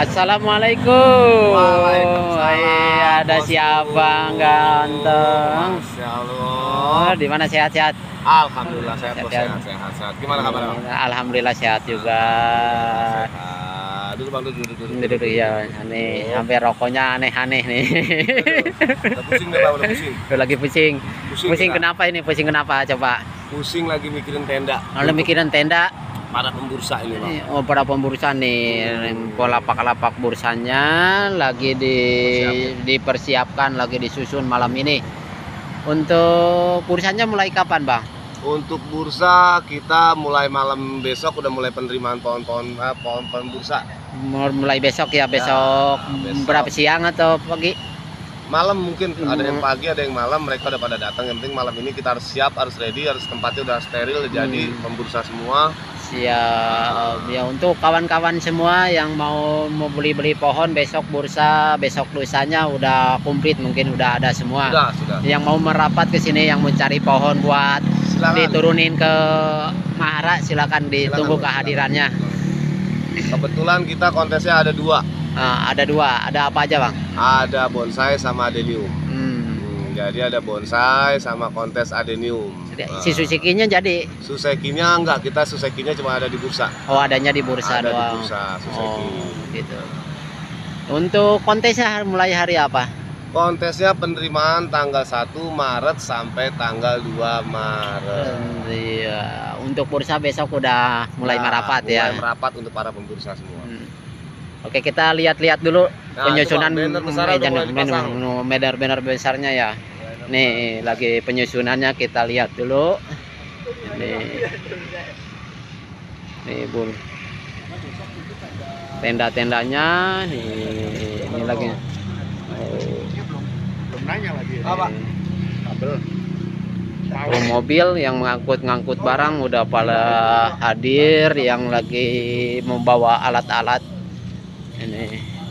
Assalamualaikum. Waalaikumsalam. Ada siapa ganteng? Masya Allah. Di mana sehat-sehat? Alhamdulillah sehat, bos. Sehat. Sehat. Gimana kabar, Bang? Alhamdulillah sehat juga. Sehat. Duduk, Bang, duduk. Duduk ya, nih sampai rokoknya aneh-aneh nih. Udah pusing deh, Bang, udah pusing. Lagi pusing. Pusing kita. kenapa ini? Pusing kenapa? Coba. Pusing lagi mikirin tenda. Kalau mikirin tenda, Para pembursa ini, Bang. oh para pembursa nih, lapak-lapak bursanya lagi dipersiapkan, lagi disusun malam ini. Untuk bursanya mulai kapan, Bang? Untuk bursa kita mulai malam besok udah mulai penerimaan pohon-pohon bursa. Mulai besok ya, besok besok. berapa siang atau pagi? Malam mungkin ada yang pagi, ada yang malam, mereka udah pada datang. Yang penting malam ini kita harus siap, harus ready, harus tempatnya udah steril, jadi pembursa semua. Siap ya, untuk kawan-kawan semua yang mau beli pohon besok bursa, besok lusanya udah komplit, mungkin udah ada semua. Sudah. Yang mau merapat ke sini, yang mencari pohon buat diturunin ke Mahara, silakan ditunggu kehadirannya. Kebetulan kita kontesnya ada dua. Ada dua, ada apa aja, Bang? Ada bonsai sama adenium. Jadi ada bonsai sama kontes adenium. Si susekinya jadi? Susekinya enggak, kita susekinya cuma ada di bursa. Oh, adanya di bursa ada doang. Di bursa, suseki. Oh, gitu. Untuk kontesnya mulai hari apa? Kontesnya penerimaan tanggal 1 Maret sampai tanggal 2 Maret. Iya, untuk bursa besok udah mulai merapat ya. Mulai merapat untuk para pembursa semua. Oke, kita lihat-lihat dulu penyusunan banner besarnya ya. Nih, lagi penyusunannya, kita lihat dulu. Nih, Bun. Tenda-tendanya ini lagi. Belum nanya lagi. Apa? Kabel. Mobil yang ngangkut barang udah pada hadir, yang lagi membawa alat-alat ini.